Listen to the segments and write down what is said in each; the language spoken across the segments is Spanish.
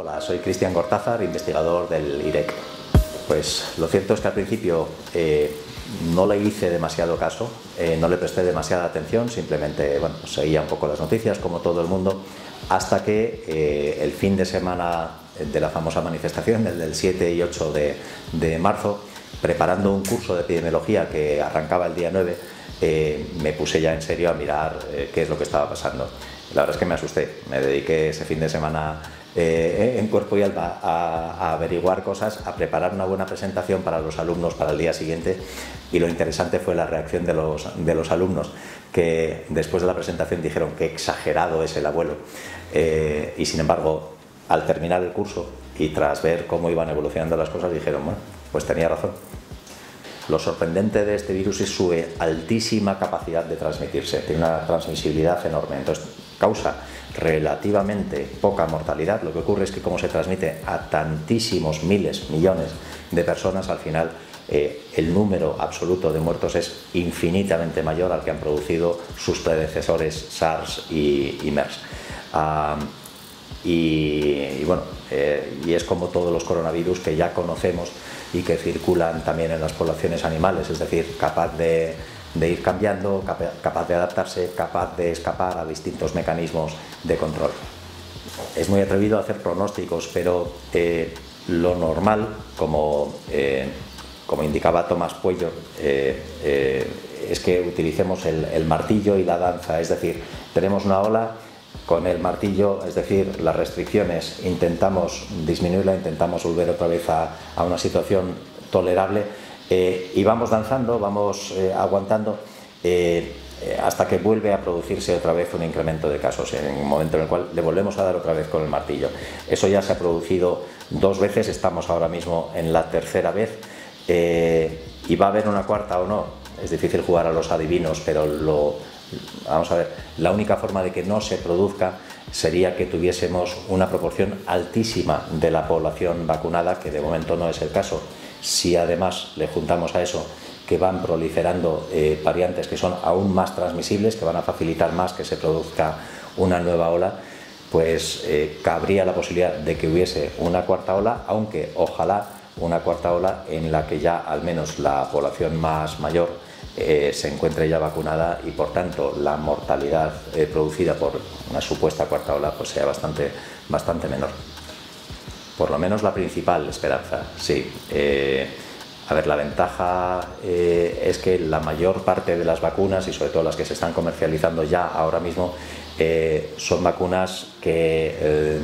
Hola, soy Cristian Cortázar, investigador del IREC. Pues lo cierto es que al principio no le hice demasiado caso, no le presté demasiada atención, simplemente seguía un poco las noticias como todo el mundo, hasta que el fin de semana de la famosa manifestación, el del 7 y 8 de marzo, preparando un curso de epidemiología que arrancaba el día 9, me puse ya en serio a mirar qué es lo que estaba pasando. La verdad es que me asusté, me dediqué ese fin de semana en cuerpo y alma a averiguar cosas, a preparar una buena presentación para los alumnos para el día siguiente, y lo interesante fue la reacción de los alumnos, que después de la presentación dijeron que exagerado es el abuelo, y sin embargo al terminar el curso y tras ver cómo iban evolucionando las cosas dijeron, bueno, pues tenía razón. Lo sorprendente de este virus es su altísima capacidad de transmitirse, tiene una transmisibilidad enorme, entonces causa relativamente poca mortalidad. Lo que ocurre es que como se transmite a tantísimos miles, millones de personas, al final el número absoluto de muertos es infinitamente mayor al que han producido sus predecesores SARS y MERS. Y es como todos los coronavirus que ya conocemos y que circulan también en las poblaciones animales, es decir, capaz de ir cambiando, capaz de adaptarse, capaz de escapar a distintos mecanismos de control. Es muy atrevido a hacer pronósticos, pero lo normal, como indicaba Tomás Puello, es que utilicemos el martillo y la danza, es decir, tenemos una ola, con el martillo, es decir, las restricciones, intentamos disminuirla, intentamos volver otra vez a una situación tolerable, y vamos danzando, vamos aguantando hasta que vuelve a producirse otra vez un incremento de casos, en un momento en el cual le volvemos a dar otra vez con el martillo. Eso ya se ha producido 2 veces, estamos ahora mismo en la tercera vez, y va a haber una cuarta o no. Es difícil jugar a los adivinos, pero vamos a ver, la única forma de que no se produzca sería que tuviésemos una proporción altísima de la población vacunada, que de momento no es el caso. Si además le juntamos a eso que van proliferando variantes que son aún más transmisibles, que van a facilitar más que se produzca una nueva ola, pues cabría la posibilidad de que hubiese una cuarta ola, aunque ojalá una cuarta ola en la que ya al menos la población más mayor se encuentre ya vacunada, y por tanto la mortalidad producida por una supuesta cuarta ola pues sea bastante menor. Por lo menos la principal esperanza, sí. A ver, la ventaja es que la mayor parte de las vacunas, y sobre todo las que se están comercializando ya ahora mismo, son vacunas que,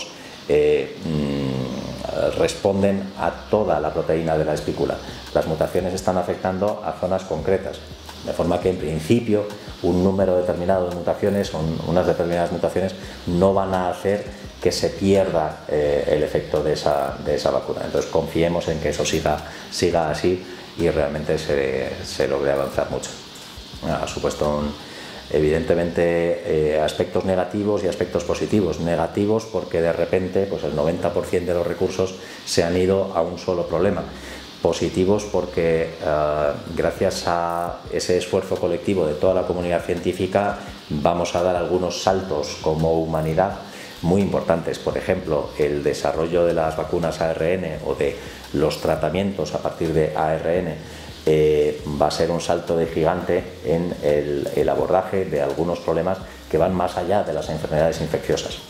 responden a toda la proteína de la espícula. Las mutaciones están afectando a zonas concretas, de forma que en principio un número determinado de mutaciones, unas determinadas mutaciones, no van a hacer que se pierda el efecto de esa vacuna. Entonces confiemos en que eso siga así y realmente se logre avanzar mucho. Ha supuesto evidentemente aspectos negativos y aspectos positivos. Negativos porque de repente pues el 90% de los recursos se han ido a un solo problema. Positivos porque gracias a ese esfuerzo colectivo de toda la comunidad científica vamos a dar algunos saltos como humanidad muy importantes. Por ejemplo, el desarrollo de las vacunas ARN o de los tratamientos a partir de ARN va a ser un salto de gigante en el abordaje de algunos problemas que van más allá de las enfermedades infecciosas.